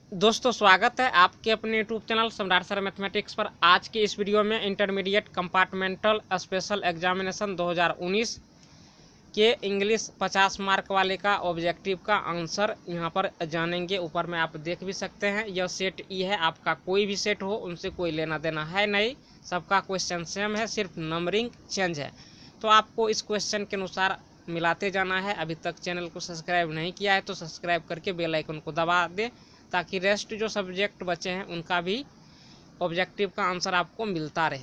दोस्तों स्वागत है आपके अपने YouTube channel Samrat sir mathematics पर। आज के इस वीडियो में इंटरमीडिएट कंपार्टमेंटल स्पेशल एग्जामिनेशन 2019 के इंग्लिश 50 मार्क वाले का ऑब्जेक्टिव का आंसर यहां पर जानेंगे। ऊपर में आप देख भी सकते हैं, यह सेट ई है। आपका कोई भी सेट हो उनसे कोई लेना देना है नहीं, सबका क्वेश्चन सेम है, सिर्फ नंबरिंग चेंज है। तो आपको इस क्वेश्चन के अनुसार मिलाते जाना है। अभी तक चैनल को सब्सक्राइब नहीं किया है तो सब्सक्राइब करके बेल आइकन को दबा दे, ताकि रेस्ट जो सब्जेक्ट बचे हैं उनका भी ऑब्जेक्टिव का आंसर आपको मिलता रहे।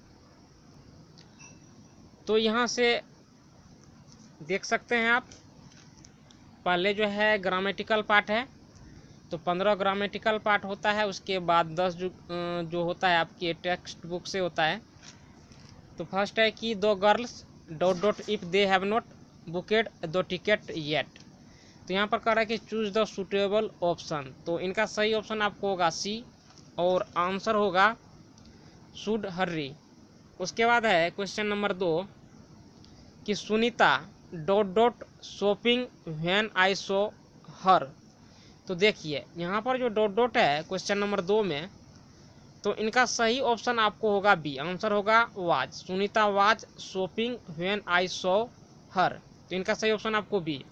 तो यहाँ से देख सकते हैं आप, पहले जो है ग्रामेटिकल पार्ट है, तो 15 ग्रामेटिकल पार्ट होता है। उसके बाद 10 जो होता है आपकी टेक्स्ट बुक से होता है। तो फर्स्ट है कि दो girls ... if they have not booked the ticket yet. तो यहाँ पर कह रहा है कि चूज द सुटेबल ऑप्शन। तो इनका सही ऑप्शन आपको होगा सी, और आंसर होगा शुड हर्री। उसके बाद है क्वेश्चन नंबर 2 कि Sunita ... shopping when I saw her. तो देखिए यहाँ पर जो ... है क्वेश्चन नंबर 2 में, तो इनका सही ऑप्शन आपको होगा बी, आंसर होगा was. Sunita was shopping when I saw her. तो इनका सही ऑप्शन आपको बी।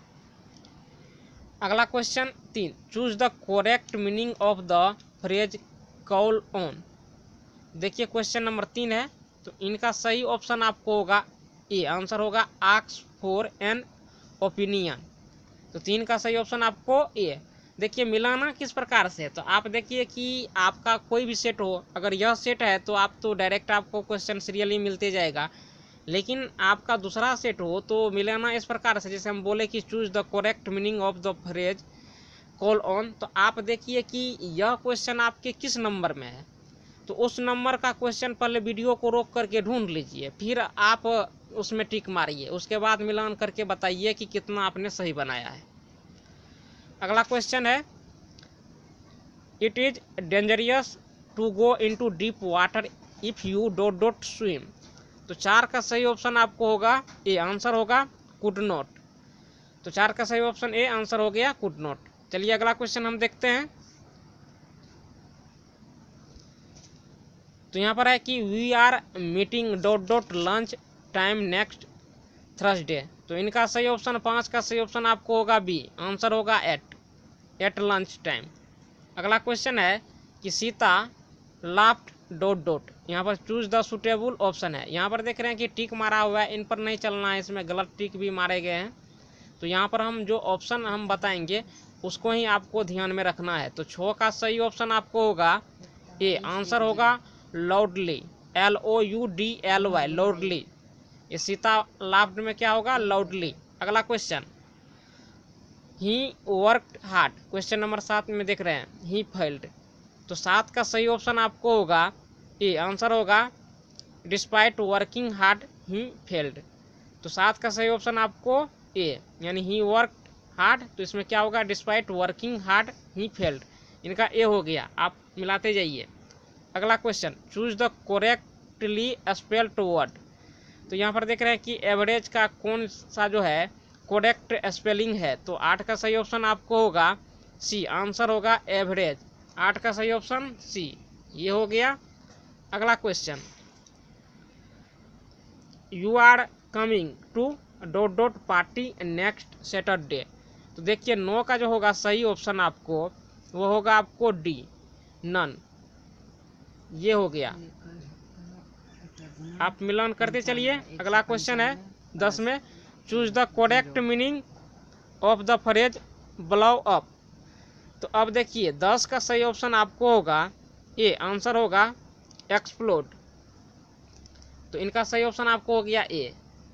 अगला question 3, choose the correct meaning of the phrase call on. देखिए क्वेश्चन नंबर 3 है, तो इनका सही ऑप्शन आपको होगा ए, आंसर होगा आस्क फॉर एन ओपिनियन। तो 3 का सही ऑप्शन आपको ए। देखिए मिलाना किस प्रकार से, तो आप देखिए कि आपका कोई भी सेट हो, अगर यह सेट है तो आप तो डायरेक्ट आपको क्वेश्चन सीरियली मिलते जाएगा। लेकिन आपका दूसरा सेट हो तो मिलाना इस प्रकार से, जैसे हम बोले कि choose the correct meaning of the phrase call on. तो आप देखिए कि यह क्वेश्चन आपके किस नंबर में है, तो उस नंबर का क्वेश्चन पहले वीडियो को रोक करके ढूंढ लीजिए, फिर आप उसमें टिक मारिए, उसके बाद मिलान करके बताइए कि कितना आपने सही बनाया है। अगला क्वेश्चन है, it is dangerous to go into deep water if you don't swim. तो 4 का सही ऑप्शन आपको होगा ए, आंसर होगा कुड नॉट। तो 4 का सही ऑप्शन ए, आंसर हो गया कुड नॉट। चलिए अगला क्वेश्चन हम देखते हैं। तो यहाँ पर है कि we are meeting ... lunch time next Thursday. तो इनका सही ऑप्शन 5 का सही ऑप्शन आपको होगा बी, आंसर होगा एट लंच टाइम। अगला क्वेश्चन है कि सीता लाफ्ट ... यहाँ पर चूज द सुटेबल ऑप्शन है। यहाँ पर देख रहे हैं कि टिक मारा हुआ है, इन पर नहीं चलना है, इसमें गलत टिक भी मारे गए हैं। तो यहाँ पर हम जो ऑप्शन हम बताएंगे उसको ही आपको ध्यान में रखना है। तो 6 का सही ऑप्शन आपको होगा ए, आंसर होगा लाउडली, LOUDLY, लाउडली। ये सीता लाफ्ट में क्या होगा, लाउडली। अगला question, he worked hard. Question number 7 में देख रहे हैं ही फेल्ड। तो 7 का सही ऑप्शन आपको होगा ए, आंसर होगा despite working hard he failed. तो 7 का सही ऑप्शन आपको ए, यानी ही वर्कड हार्ड। तो इसमें क्या होगा, despite working hard he failed. इनका ए हो गया, आप मिलाते जाइए। अगला question, choose the correctly spelled word. तो यहाँ पर देख रहे हैं कि एवरेज का कौन सा जो है करेक्ट स्पेलिंग है। तो 8 का सही ऑप्शन आपको होगा सी, आंसर होगा एवरेज। 8 का सही ऑप्शन सी, ये हो गया। अगला question, you are coming to ... party next Saturday. तो देखिए 9 का जो होगा सही ऑप्शन आपको वो होगा आपको डी, नन। ये हो गया, आप मिलान करते चलिए। अगला क्वेश्चन है 10 में, choose the correct meaning of the phrase blow up. तो अब देखिए 10 का सही ऑप्शन आपको होगा ए, आंसर होगा एक्सप्लोड। तो इनका सही ऑप्शन आपको हो गया ए।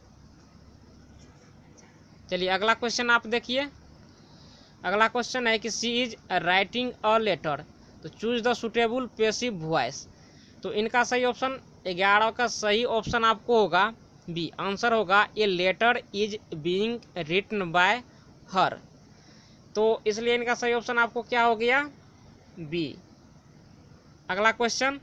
चलिए अगला क्वेश्चन आप देखिए। अगला क्वेश्चन है कि she is writing a letter. तो choose the suitable passive voice. तो इनका सही ऑप्शन 11 का सही ऑप्शन आपको होगा बी, आंसर होगा a letter is being written by her. तो इसलिए इनका सही ऑप्शन आपको क्या हो गया, बी। अगला question,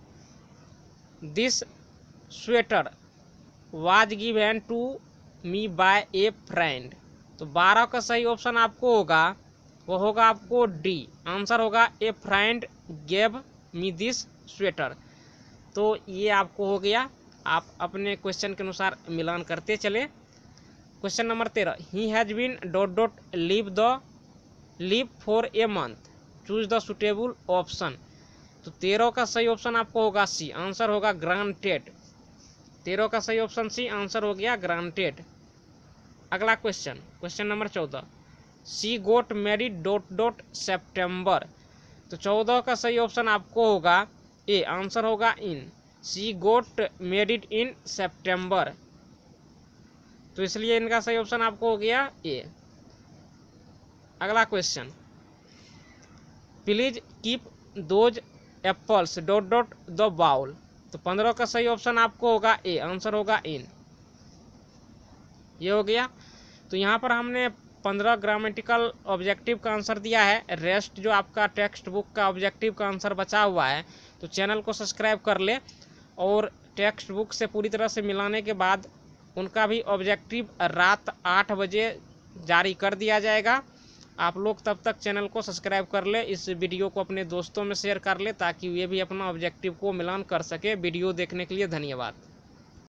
this sweater was given to me by a friend. तो 12 का सही ऑप्शन आपको होगा वो होगा आपको डी, आंसर होगा a friend gave me this sweater. तो ये आपको हो गया, आप अपने क्वेश्चन के अनुसार मिलान करते चले। Question number 13, he has been dot dot leave for a month, choose the suitable option. तो 13 का सही ऑप्शन आपको होगा सी, आंसर होगा ग्रांटेड। 13 का सही ऑप्शन सी, आंसर हो गया ग्रांटेड। अगला question, question number 14, she got married dot dot September. तो 14 का सही ऑप्शन आपको होगा ए, आंसर होगा इन, सी गोट मैरिड इन सेप्टेम्बर। तो इसलिए इनका सही ऑप्शन आपको हो गया ए। अगला question, please keep those apples dot dot the bowl. तो 15 का सही ऑप्शन आपको होगा ए, आंसर होगा इन। ये हो गया। तो यहाँ पर हमने 15 ग्रामेटिकल ऑब्जेक्टिव का आंसर दिया है। रेस्ट जो आपका टेक्स्ट बुक का ऑब्जेक्टिव का आंसर बचा हुआ है, तो चैनल को सब्सक्राइब कर ले और टेक्स्ट बुक से पूरी तरह से मिलाने के बाद उनका भी ऑब्जेक्टिव रात 8 बजे जारी कर दिया जाएगा। आप लोग तब तक चैनल को सब्सक्राइब कर ले, इस वीडियो को अपने दोस्तों में शेयर कर ले ताकि वे भी अपना ऑब्जेक्टिव को मिलान कर सके। वीडियो देखने के लिए धन्यवाद।